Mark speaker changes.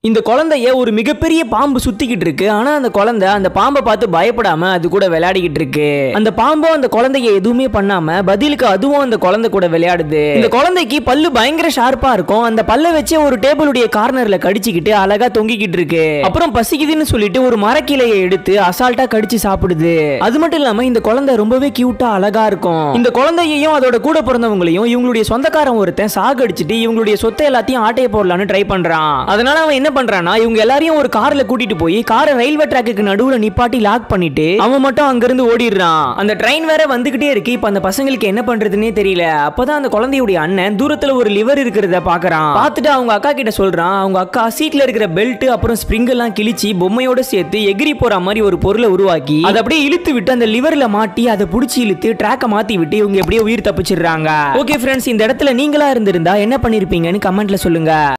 Speaker 1: இந்த குழந்தைய ஒரு மிகப்பெரிய பாம்பு சுத்திக்கிட்டு இருக்கு. ஆனா அந்த குழந்தை அந்த பாம்பை பார்த்து பயப்படாம அது கூட விளையாடிக்கிட்டு இருக்கு. அந்த பாம்பும் அந்த குழந்தைய எதுவுமே பண்ணாம பதிலுக்கு அதுவும் அந்த குழந்தை கூட விளையாடுது. இந்த குழந்தைக்கு பல்லு பயங்கர ஷார்ப்பா இருக்கும். அந்த பல்ல வச்சு ஒரு டேபிளுடைய கார்னர்ல கடிச்சிக்கிட்டு அழகா தொங்கிக்கிட்டு இருக்கு. அப்புறம் பசிக்குதுன்னு சொல்லிட்டு ஒரு மரக்கிளையை எடுத்து அசால்ட்டா கடிச்சு சாப்பிடுது. அது மட்டும் இல்லாம இந்த குழந்தை ரொம்பவே கியூட்டா அழகா இருக்கும். இந்த குழந்தையையும் அதோட கூட பிறந்தவங்களையும் இவங்களுடைய சொந்தக்காரன் ஒருத்தன் சாகடிச்சிட்டு இவங்களுடைய சொத்தை எல்லாத்தையும் ஆட்டைய போடலான்னு ட்ரை பண்றான். அதனால அவன் என்ன பண்றானா இவங்க எல்லாரையும் ஒரு கார்ல கூட்டிட்டு போய் காரை ரயில்வே ட்ராக்குக்கு நடுவுல நிப்பாட்டி லாக் பண்ணிட்டு அவன் மட்டும் அங்க இருந்து ஓடிடுறான். அந்த ட்ரெயின் வேற வந்துகிட்டே இருக்கு. இப்ப அந்த பசங்களுக்கு என்ன பண்றதுன்னே தெரியல. அப்பதான் அந்த குழந்தையுடைய அண்ணன் தூரத்துல ஒரு லிவர் இருக்கிறத பாக்குறான். பார்த்துட்டு அவங்க அக்கா கிட்ட சொல்றான். அவங்க அக்கா சீட்ல இருக்கிற பெல்ட் அப்புறம் ஸ்ப்ரிங் எல்லாம் கிழிச்சி பொம்மையோட சேர்த்து எகிரி போற மாதிரி ஒரு பொருளை உருவாக்கி அதை அப்படியே இழுத்து விட்டு அந்த லிவர்ல மாட்டி அதை புடிச்சு இழுத்து ட்ராக்கை மாத்தி விட்டு இவங்க எப்படியோ உயிர் தப்பிச்சிடுறாங்க. ஓகே ஃப்ரெண்ட்ஸ், இந்த இடத்துல நீங்களா இருந்திருந்தா என்ன பண்ணிருப்பீங்கன்னு கமெண்ட்ல சொல்லுங்க.